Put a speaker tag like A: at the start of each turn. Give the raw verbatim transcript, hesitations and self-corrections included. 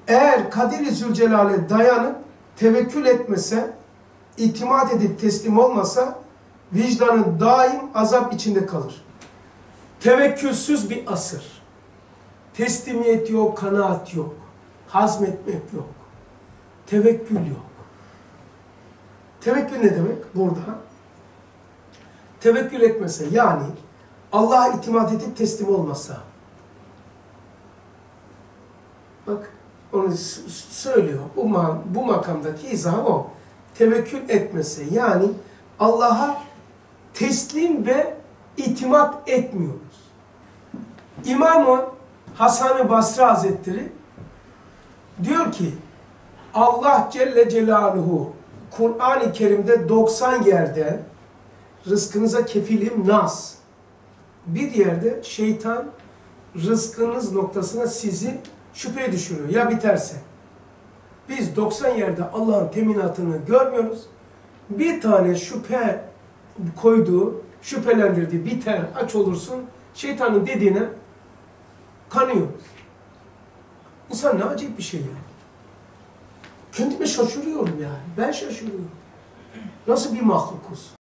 A: Eğer Kadir-i Zülcelal'e dayanıp tevekkül etmese, itimat edip teslim olmasa, vicdanı daim azap içinde kalır. Tevekkülsüz bir asır. Teslimiyet yok, kanaat yok. Hazmetmek yok. Tevekkül yok. Tevekkül ne demek? Burada tevekkül etmese, yani Allah'a itimat edip teslim olmasa. Bak, onu söylüyor. Bu, ma bu makamdaki izah o. Tevekkül etmese, yani Allah'a teslim ve itimat etmiyoruz. İmam-ı Hasan-ı Basri Hazretleri diyor ki, Allah Celle Celaluhu Kur'an-ı Kerim'de doksan yerde rızkınıza kefilim nas. Bir yerde şeytan rızkınız noktasına sizi şüpheye düşürüyor. Ya biterse. Biz doksan yerde Allah'ın teminatını görmüyoruz. Bir tane şüphe koyduğu, şüphelendirdiği biter, aç olursun, şeytanın dediğine kanıyoruz. İnsan ne acayip bir şey ya. Kendime şaşırıyorum yani. Ben şaşırıyorum. Nasıl bir mahlukuz?